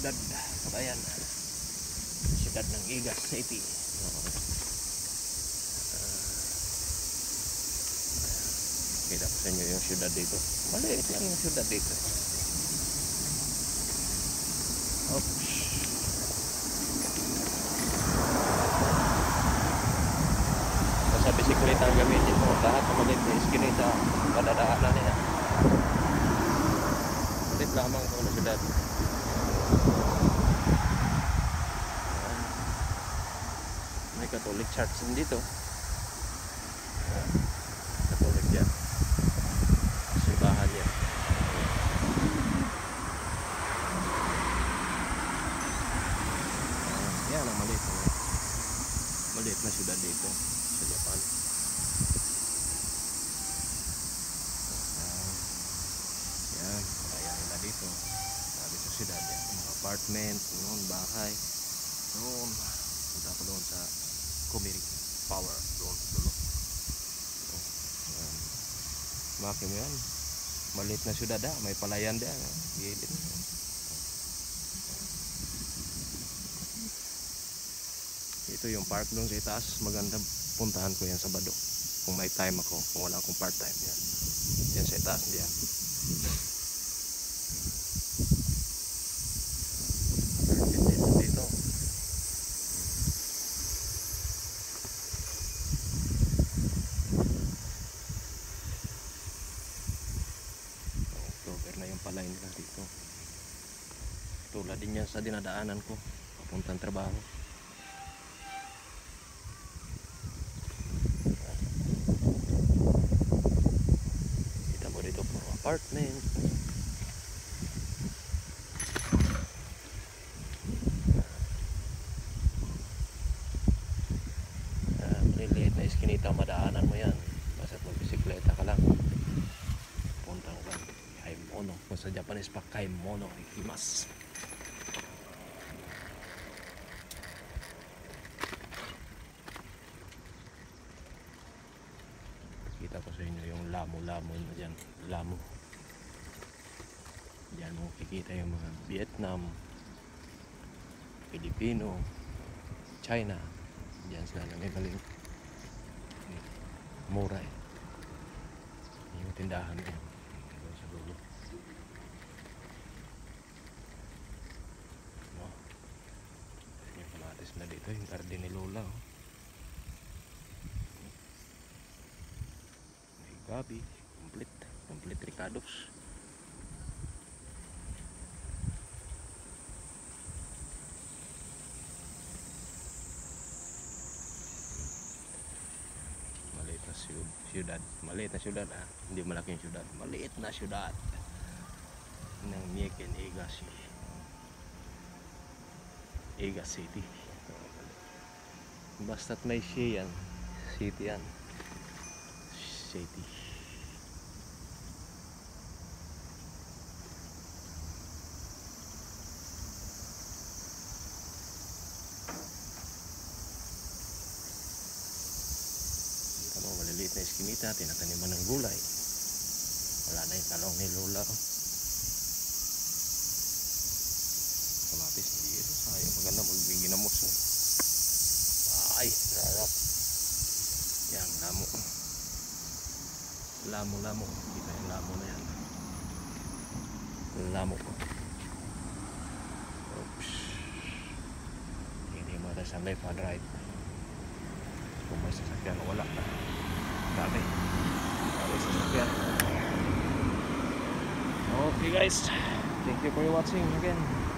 syudad kabayan, syudad ng Igas City. Kita ko sa inyo yung syudad dito. Maliit lang yung syudad dito. Oops. Sa bisikleta ang gamitin mo, lahat ng maliit na iskinita padadaanan niya. Maliit lamang ito na syudad. May Catholic church din dito. Catholic yan. Simbahan yan. Yan ang maliit na syudad dito sa Japan. Yan, kaya nila dito. Sabi sa syudad yan, mga apartment, noon, bahay. Noon, punta ko doon sa Kumiri Power, doon dulo. Makin yan, maliit na syudad may palayan din. Gilid. Ito yung park doon sa itaas. Maganda, puntahan ko yan Sabado kung may time ako, kung wala akong part time yan. Yan sa itaas diyan. Dito October na yung palay nila dito. Tulad din yan sa dinadaanan ko papuntang trabaho. Apartment. Maliliit na iskinita madaanan mo yan. Basta't magbisikleta ka lang. Punta ko lang Kaimono. Kung sa Japanese pa Kaimono ikimasu. Kita ko sa inyo yung lamo-lamo dyan. Lamo. Diyan mo kikita yung mga Vietnam, Pilipino, China. Diyan sila nangigaling. Mura eh. Yung tindahan eh. Sa dulo. No. Yung kamatis na dito. Yung garden ni Lola. Oh. May gabi. Complete ricados. Syudad, maliit na syudad hindi malaking syudad, maliit na syudad ng Mieken Igas City. Basta't may siya yan, city yan, city. Maliliit na iskinita, tinataniman ng gulay. Wala na yung talong ni Lola. Kamatis na dito. Sayang, maganda magbing ginamos. Ay, sarap. Yan, lamo. Lamo. Kita yung lamo na yan. Lamo ko. Oops. Hindi mo tayo sa left and right. Kung may sasakyan, wala na. Dami sasakyan. Okay guys, thank you for watching again.